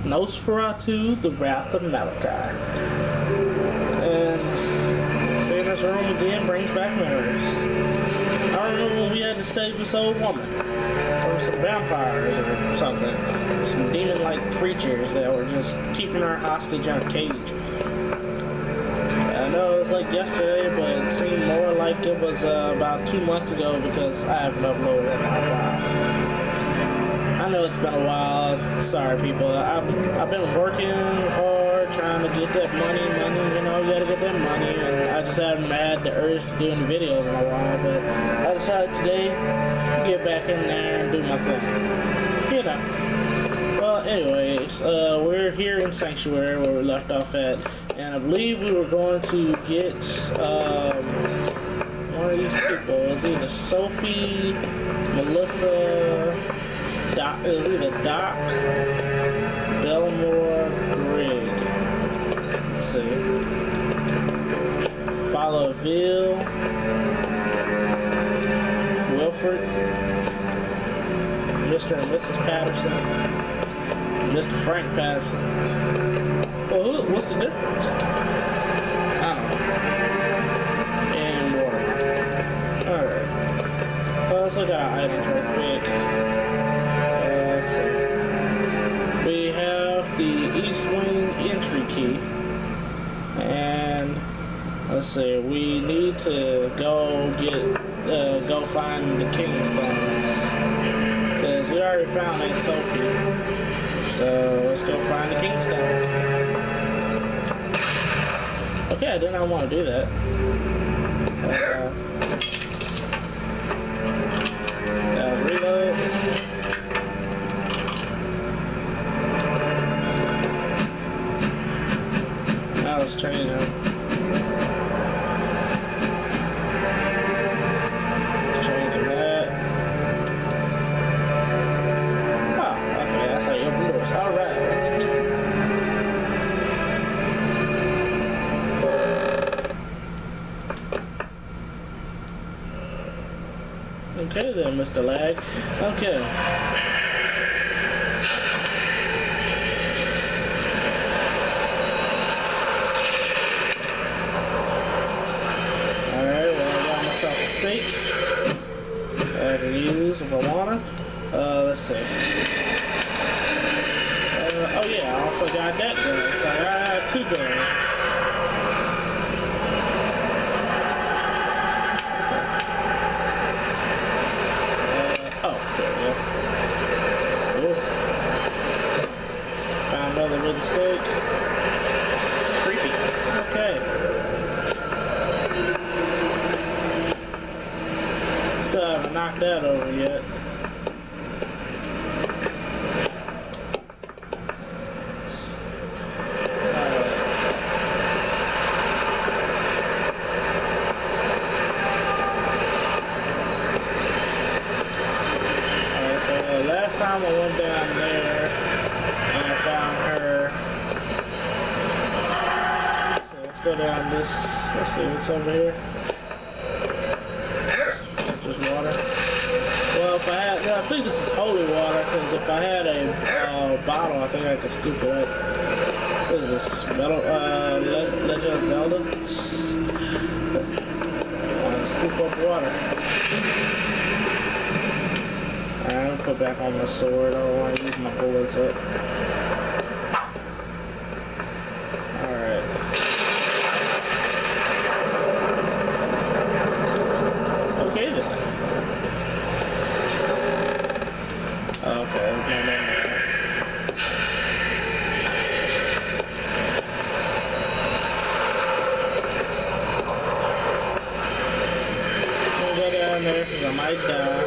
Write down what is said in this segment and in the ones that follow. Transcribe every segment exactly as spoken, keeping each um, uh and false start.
Nosferatu, the Wrath of Malachi. And seeing this room again brings back memories. I remember when we had to save this old woman from some vampires or something. Some demon-like creatures that were just keeping her hostage in a cage. I know it was like yesterday, but it seemed more like it was uh, about two months ago because I haven't uploaded in a while. I know it's been a while. Sorry, people. I've, I've been working hard, trying to get that money, money, you know, you gotta get that money, and I just haven't had the urge to do any videos in a while, but I decided today to get back in there and do my thing. You know. Well, anyways, uh, we're here in Sanctuary where we left off at, and I believe we were going to get um, one of these people. It was either Sophie, Melissa, Doc, it was either Doc, Belmore, Greg. Let's see. Follow Ville, Wilfred, Mister and Missus Patterson, Mister Frank Patterson. Well, who, what's the difference? I don't know. And Watermark. Alright. Well, let's look at our items real quick. We have the East Wing entry key, and let's see, we need to go get, uh, go find the King Stones, because we already found Aunt Sophie, so let's go find the King Stones. Okay, I did not want to do that. Uh, that was reload. Let's change them. Changing that. Oh, okay, that's how you open doors. Alright. Okay then, Mister Lag. Okay. Steak I can use if I wanna. Uh, let's see. Uh, oh yeah, I also got that gun, so I have two guns. Okay. Uh, oh, there we go. Cool. Found another wooden stake. Creepy. Okay. Still haven't knocked that over yet. Alright. Alright, so uh, last time I went down there and I found her. So let's go down this. Let's see what's over here. Just water. Well, if I had, I think this is holy water, because if I had a uh, bottle, I think I could scoop it up. What is this? Metal, uh, Legend of Zelda? I want to scoop up water. Alright, I'm gonna put back on my sword. I don't want to use my bullets up. Because I might die.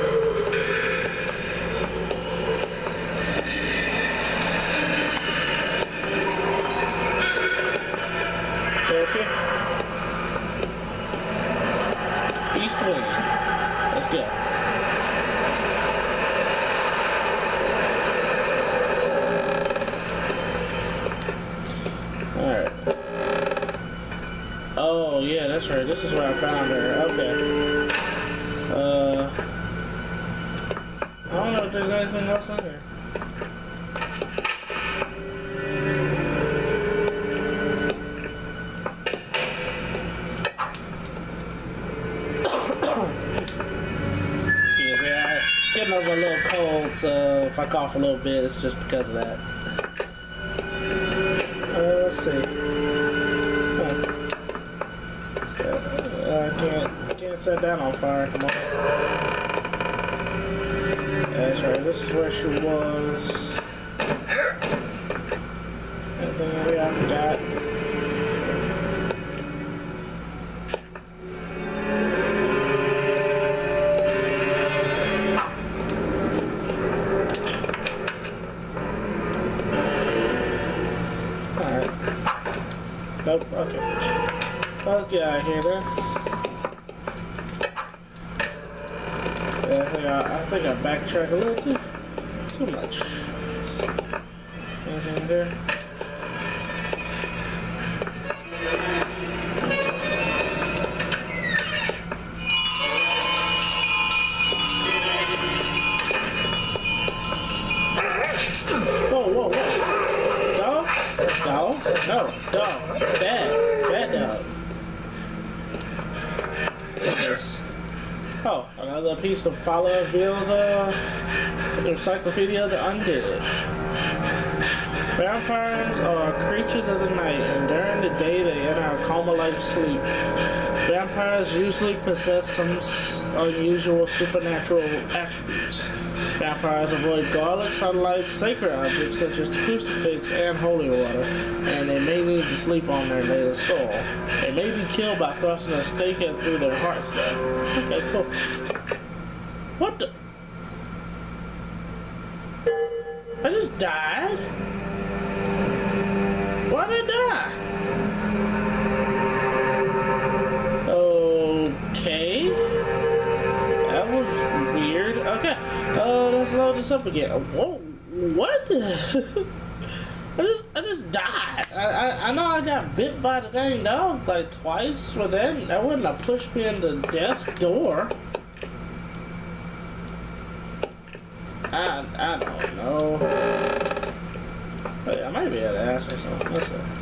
Scorpion. East Wing. Let's go. Alright. Oh, yeah, that's right. This is where I found her. Okay. Uh, I don't know if there's anything else in here. throats. Uh, if I cough a little bit, it's just because of that. Uh, let's see. Huh. What's that? Uh, I can't, I can't set that on fire. Come on. Yeah, that's right. This is where she was. Anything else I forgot? Nope, okay. Let's get out of here then. Yeah, I think I, I, think I backtracked a little too, too much. Anything there? Whoa, whoa, whoa. Dog? Dog? No, dog. Bad. Bad dog. What's this? Oh, another piece of follow reveals uh Encyclopedia of the Undead. Vampires are creatures of the night, and during the day they enter a coma-like sleep. Vampires usually possess some unusual supernatural attributes. Vampires avoid garlic, sunlight, sacred objects such as the crucifix and holy water, and they may need to sleep on their native soil. They may be killed by thrusting a stake in through their hearts, though. Okay, cool. What the? I just died? Why did I die? Okay. That was weird. Okay. Uh, let's load this up again. Whoa. What? I just, I just died. I, I, I know I got bit by the dang dog like twice, but then that wouldn't have pushed me in the death's door. I, I don't know. Wait, I might be able to ask her something. Let's see.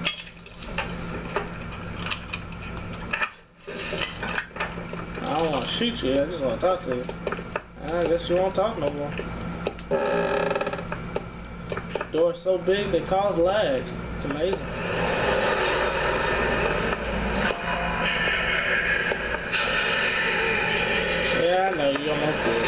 I don't want to shoot you, I just want to talk to you. I guess you won't talk no more. Door's so big they cause lag. It's amazing. Yeah, I know, you almost did.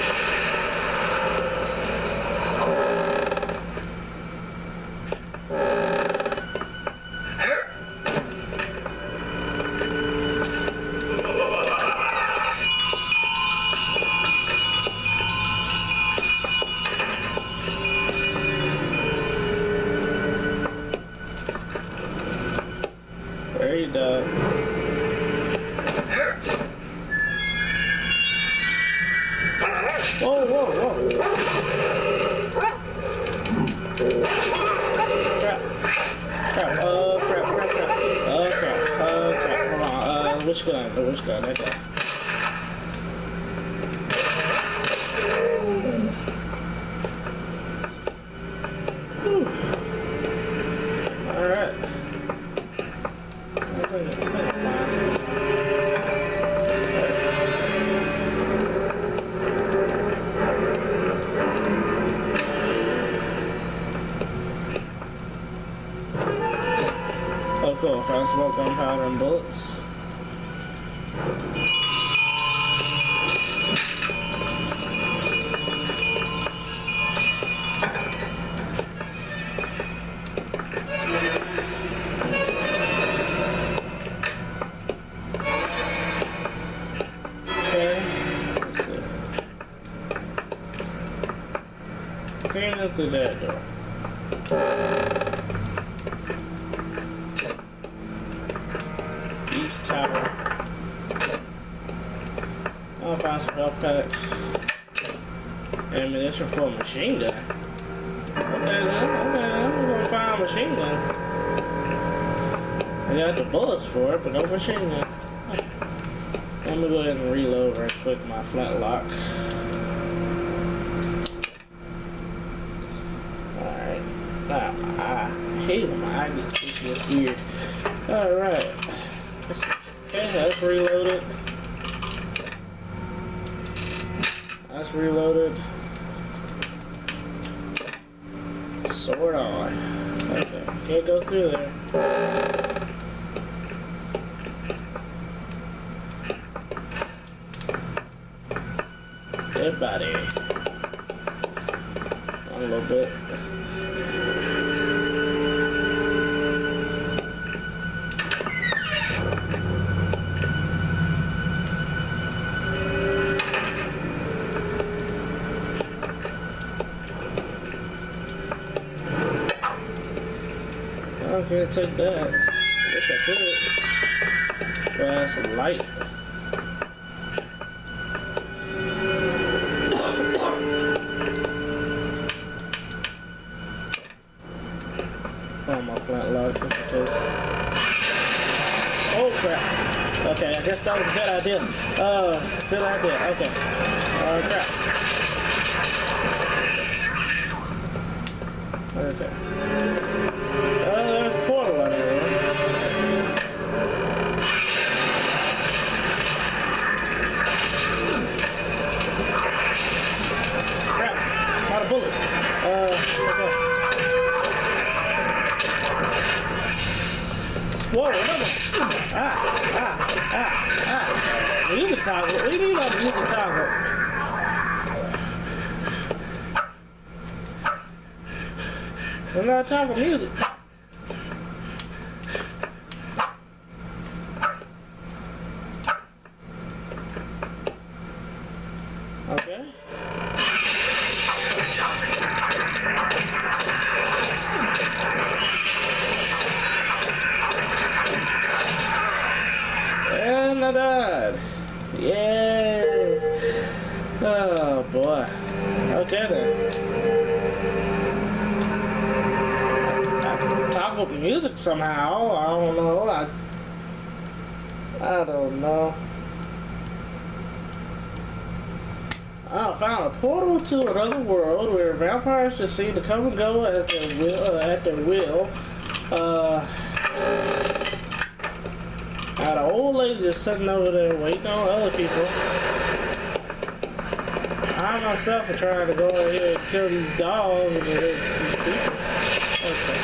Very done. Whoa, whoa, whoa. Crap. Crap. Oh, crap, crap, crap. Oh, crap. Oh, crap. Hold on. Uh, which gun? Which gun? That guy. Whew. All right. Oh, cool. Found some more gunpowder and bullets. Came in through that door. East Tower. I'll find some health packs. Ammunition for a machine gun. Okay, then. Okay, I'm gonna find a machine gun. I got the bullets for it, but no machine gun. Let me go ahead and reload right quick my flintlock. Ah, I hate when my eye gets itchy. It's weird. Alright. Okay, that's reloaded. That's reloaded. Sword on. Okay, can't go through there. Dead body. A little bit. I can't take that. Wish I could. Well, some light. Oh, my flintlock, just in case. Oh crap. Okay, I guess that was a good idea. Uh, good idea. Okay. Oh crap. Okay. Uh, there's a portal in there. Crap. A lot of bullets. Uh, okay. Whoa, no, no. Ah, ah, ah, ah. Music toggle. What do you mean by music toggle? We're not talking music. Okay. And I died. Yay. Oh boy. Okay then. Toggled the music somehow. I don't know. I I don't know. I found a portal to another world where vampires just seem to come and go as their will, uh, at their will. Uh, I had an old lady just sitting over there waiting on other people. I myself are trying to go in here and kill these dogs or these people. Okay.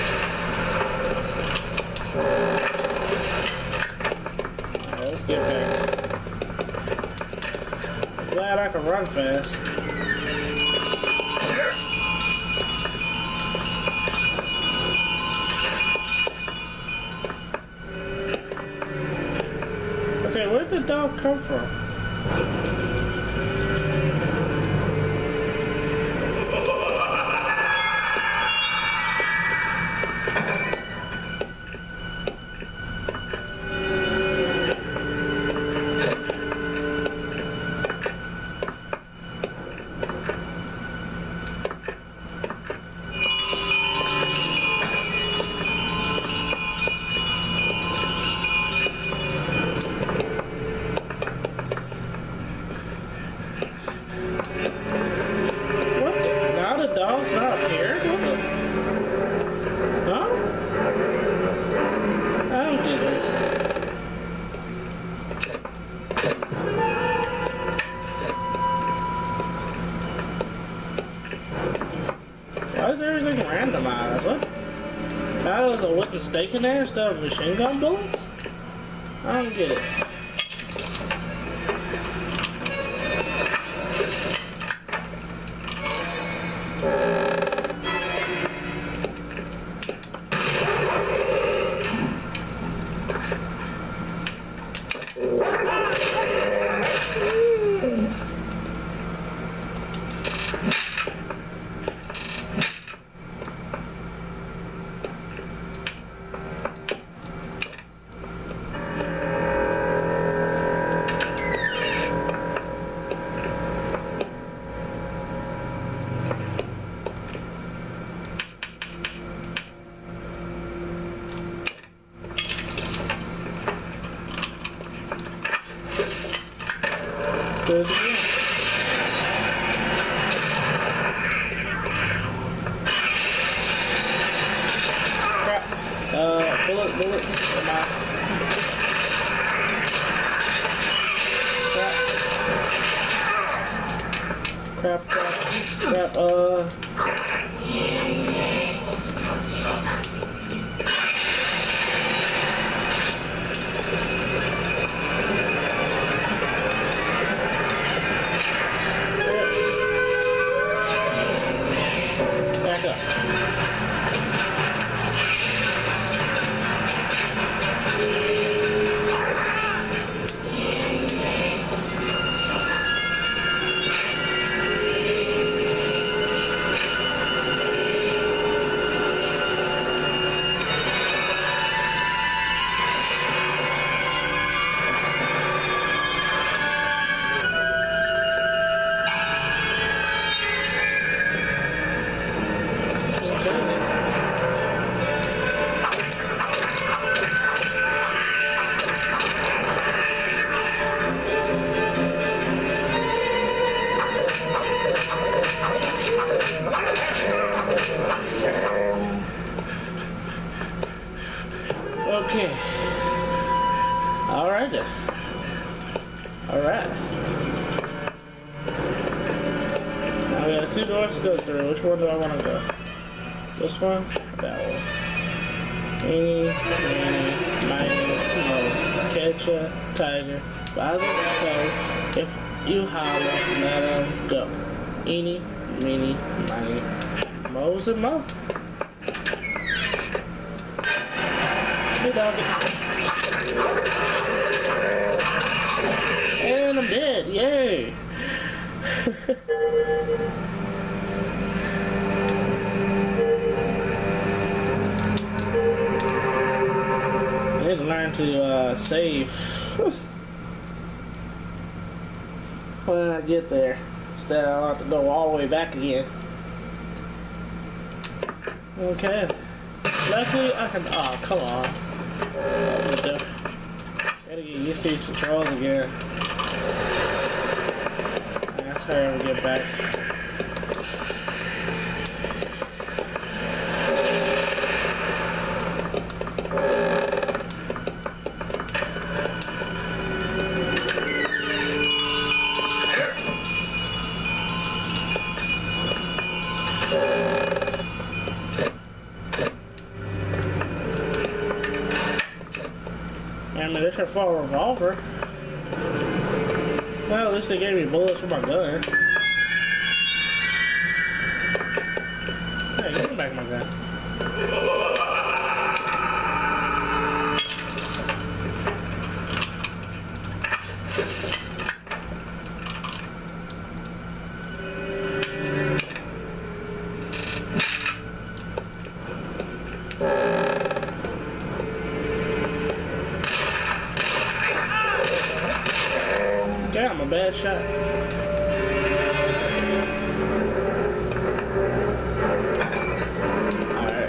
Alright, let's get back. I'm glad I can run fast. Okay, where did the dog come from? Dog's not appeared? What the? Huh? I don't get this. Why is everything randomized? What? Now there's a wooden stake in there instead of machine gun bullets? I don't get it. Stairs again. Crap. Uh, bullet, bullets. Am I? Crap. Crap, crap, crap, uh... Okay. Alright then. Alright. Now we got two doors to go through. Which one do I want to go? This one? That one. Eeny, meeny, miny, mo. Catch a tiger by the toe. If you holler, let him go. Eeny, meeny, miny, mo's and mo. Hey, doggy. And I'm dead. Yay. I need to learn to uh, save when I get there. Instead, I'll have to go all the way back again. Okay. Luckily, I can. Oh, come on. Gotta get used to these controls again. Let's hurry up and get back. I mean, they should fall a revolver. Well, at least they gave me bullets for my gun. Hey, give me back my gun. Okay, I'm a bad shot. Alright.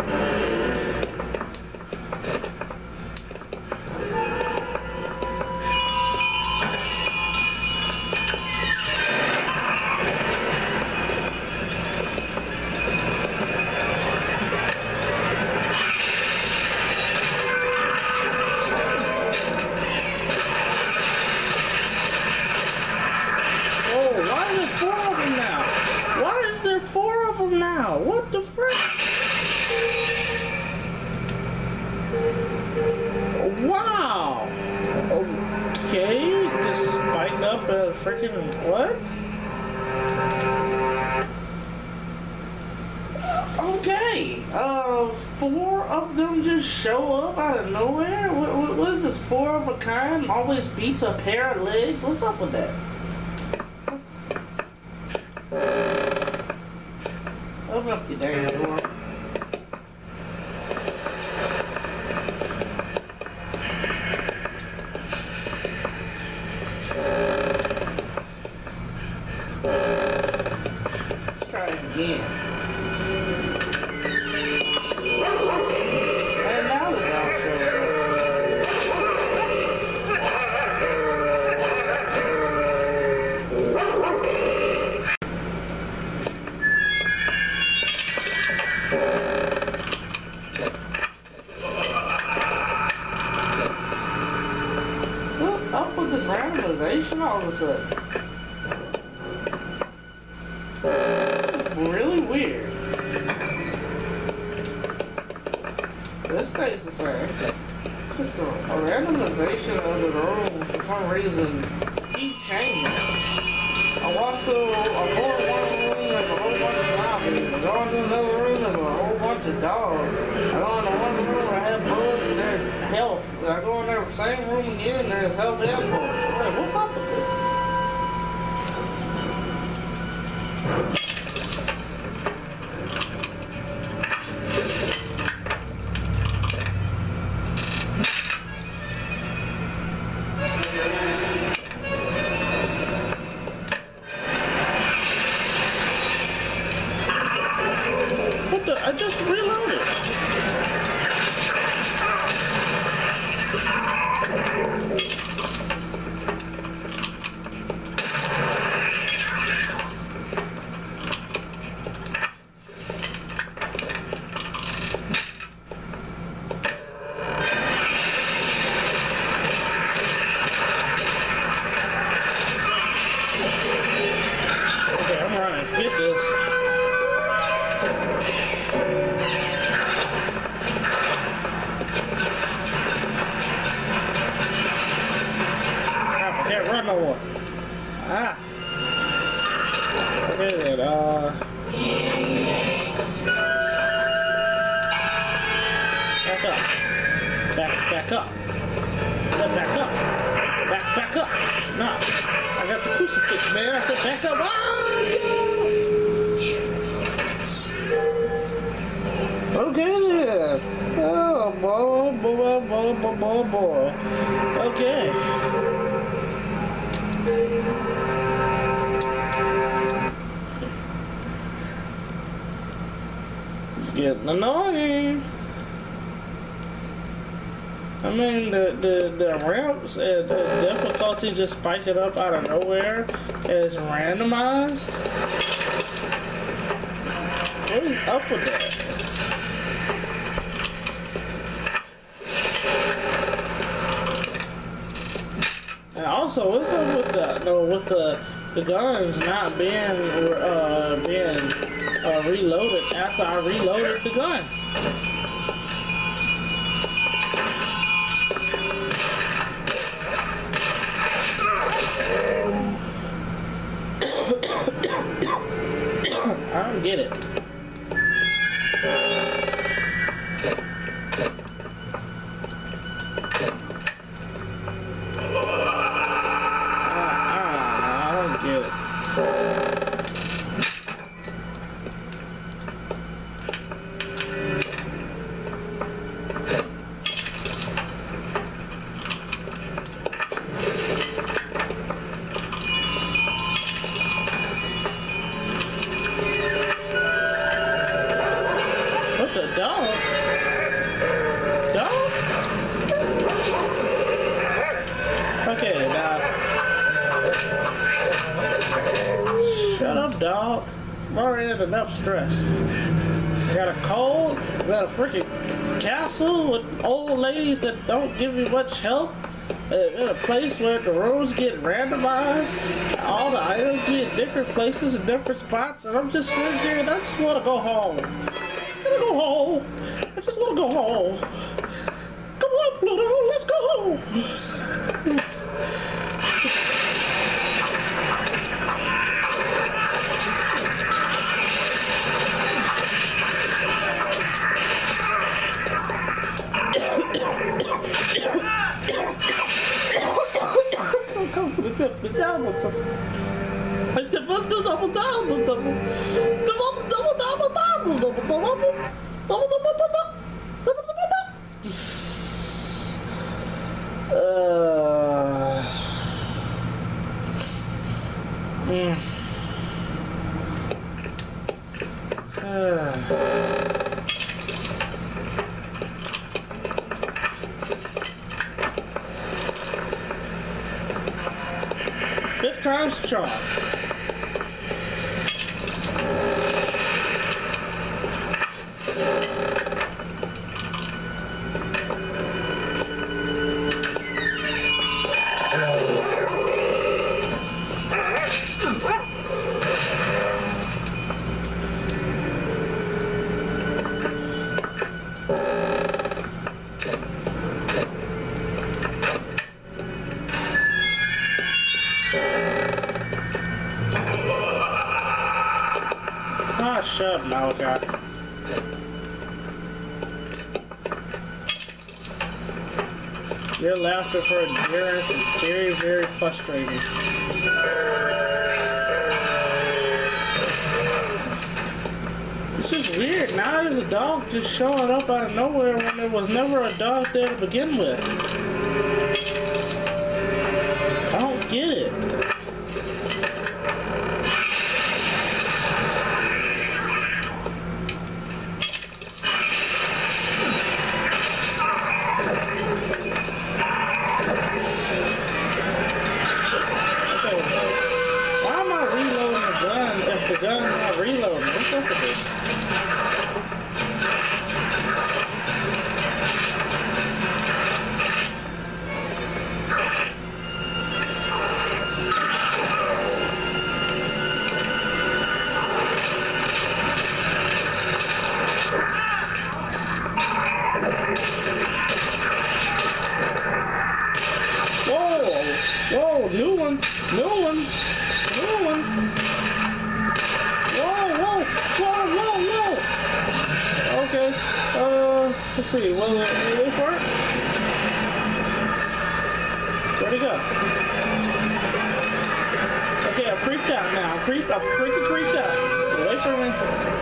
Now, what the frick? Wow. Okay, just spike up a freaking what? Uh, okay. Uh, four of them just show up out of nowhere. What, what, what is this? Four of a kind always beats a pair of legs. What's up with that? Open up your damn door. Let's try this again. And now the dog shows up. Up with this randomization all of a sudden. It's really weird. This stays the same. Just a, a randomization of the rooms for some reason keep changing. I walk through, I go in one room, there's a whole bunch of zombies. I go into another room, there's a whole bunch of dogs. I go into one room, I have bullets and there's health. I go in the same room again, and there's health and bullets. Like, what's up with this? What the? I just reloaded. Okay then, uh... back up. Back, back up. I said back up. Back, back up. Nah, I got the crucifix, man. I said back up. Ah, no. Okay then. Oh, boy, boy, boy, boy, boy, boy. Okay. It's getting annoying. I mean, the, the, the ramps and the difficulty just spiking up out of nowhere is randomized. What is up with that? And also, what's up with the no with the the guns not being uh, being uh, reloaded after I reloaded the gun? I don't get it. I, I, I don't get it. What the dog? Dog? Okay, now. Shut up, dog. I'm already had enough stress. I got a cold, I got a freaking castle with old ladies that don't give me much help. In a place where the rooms get randomized, all the items be in different places and different spots, and I'm just sitting here and I just want to go home. I gotta go home. I just want to go home. Come on, Pluto, let's go home. Come for the tip, the double double double double double double double double double double Fifth time's the charm. Ah, shut up, Malachi. Your laughter for endurance is very, very frustrating. It's just weird. Now there's a dog just showing up out of nowhere when there was never a dog there to begin with. I don't get it. The gun's not reloading. What's up with this? Whoa! Whoa! New one! New one! New one! see. Will, will, will this work? Where'd he go? Okay, I'm creeped out now. I'm creeped. I'm freaking creeped out. Wait for me.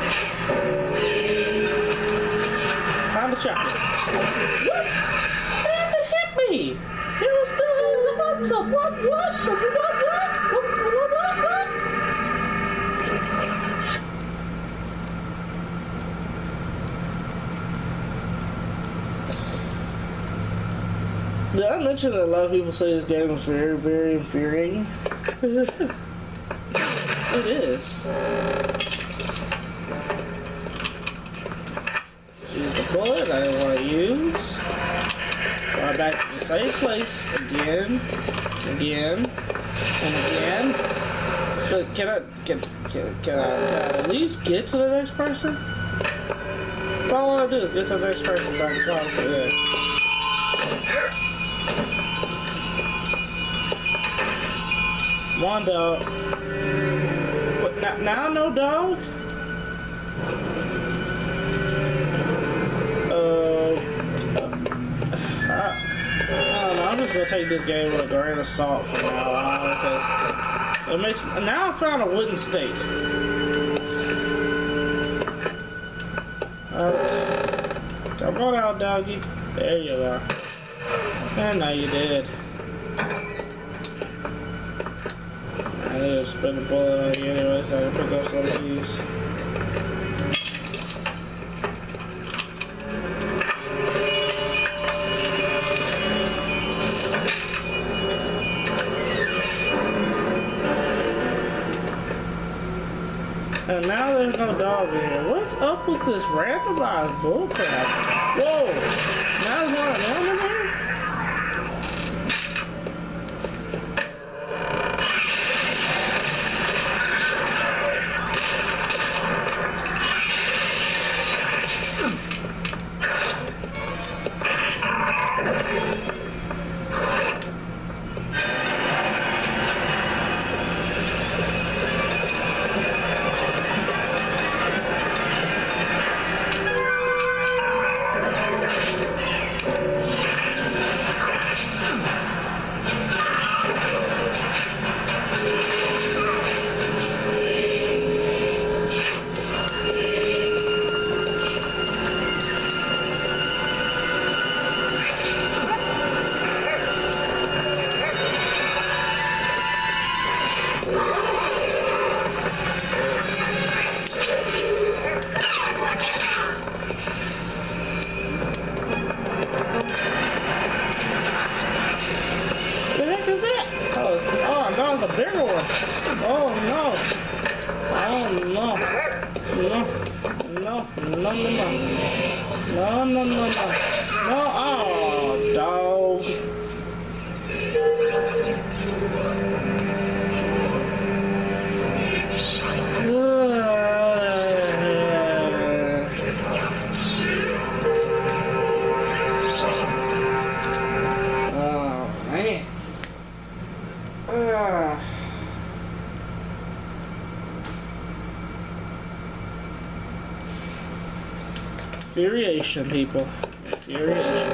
Time to chuck it. What? He hasn't hit me. He was still has his arms up. What? What? What? What? What? What? What? What? What? Did I mention that a lot of people say this game is very, very infuriating? It is. Use the bullet I didn't want to use. Going back to the same place again, again, and again. Still, can I, can, can, can I, can I at least get to the next person? That's all I want to do is get to the next person so I can cross it. Yeah. Come on, dog. What, now, now no dog? Uh, uh, I, I don't know. I'm just gonna take this game with a grain of salt from now on because it makes. Now I found a wooden stake. Okay. Come on out, doggy. There you are. And now you did. I need to spin the bullet on you anyway so I can pick up some of these. And now there's no dog in here. What's up with this randomized bullcrap? Whoa! Now there's one of them in here? A bigger one. Oh no. Oh no. No. No. No no no. No no no no. No. Oh dog. Infuriation, people. Infuriation.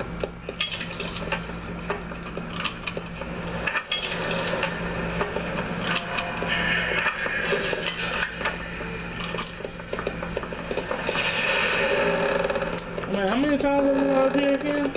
Man, how many times have we gone up here again?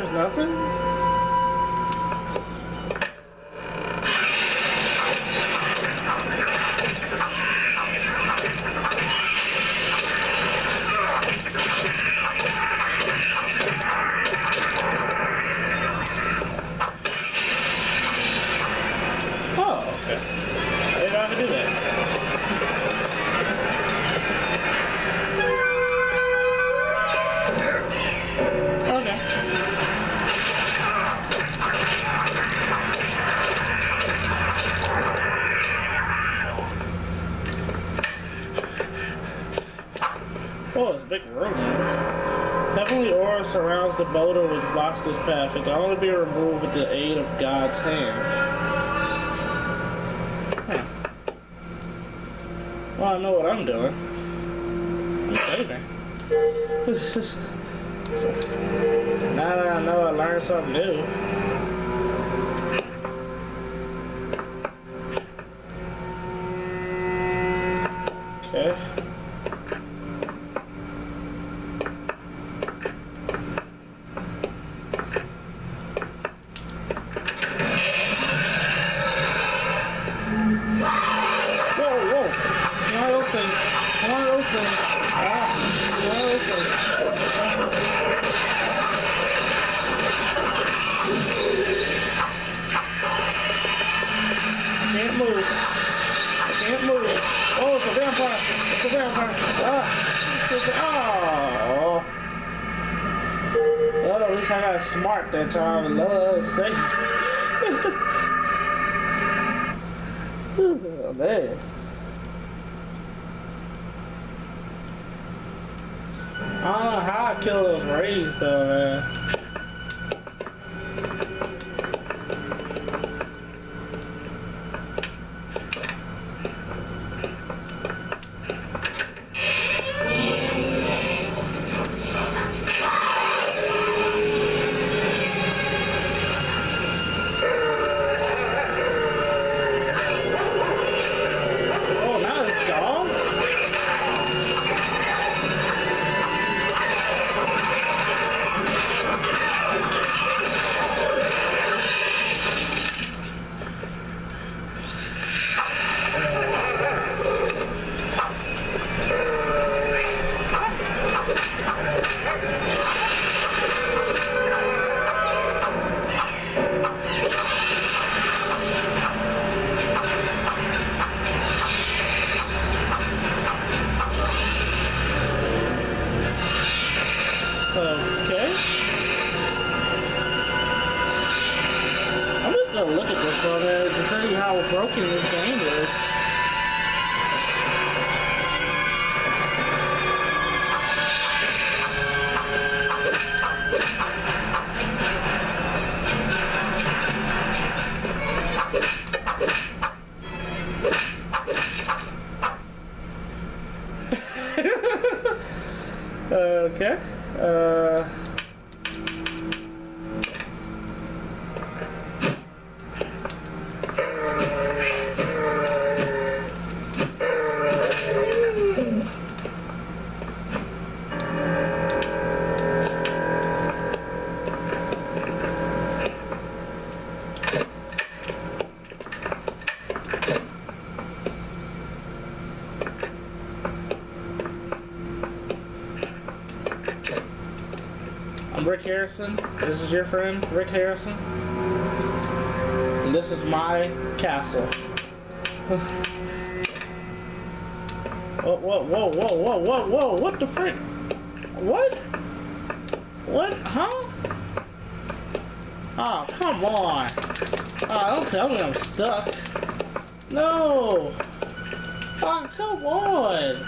there's nothing? Oh, it's a big room here. Heavenly aura surrounds the boulder which blocks this path. It can only be removed with the aid of God's hand. Huh. Well, I know what I'm doing. I'm saving. So, now that I know, I learned something new. Okay. I got smart that time. Lord sakes. Oh, man. I don't know how I kill those rays though, man. Okay. I'm just gonna look at this for a minute to tell you how broken this game is. Okay. Uh. I'm Rick Harrison. This is your friend, Rick Harrison. And this is my castle. Whoa, whoa, whoa, whoa, whoa, whoa, whoa, what the frick? What? What? Huh? Oh, come on. Oh, don't tell me I'm stuck. No. Oh, come on.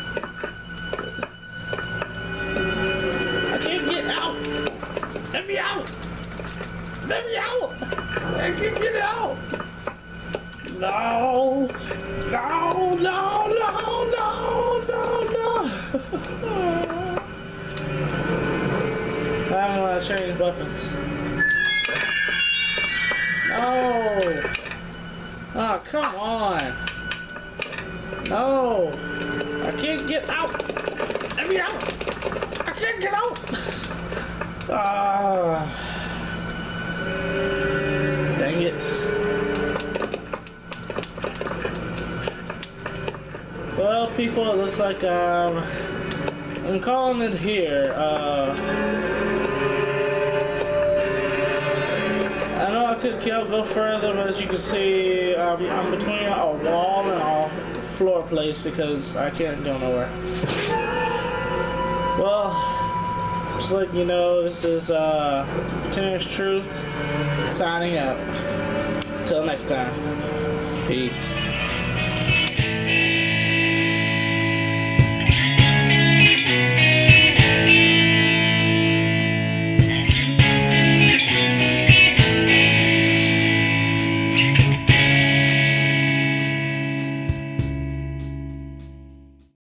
I can't get out. Let me out! Let me out! I can't get out! No! No! No! No! No! No! No! I don't want to change weapons. No! Oh, come on! No! I can't get out! Let me out! I can't get out! Ah. people, it looks like um, I'm calling it here. Uh, I know I could go further, but as you can see, um, I'm between a wall and a floor place because I can't go nowhere. Well, just like you know, this is uh, Terrence Truth signing out. Till next time, peace.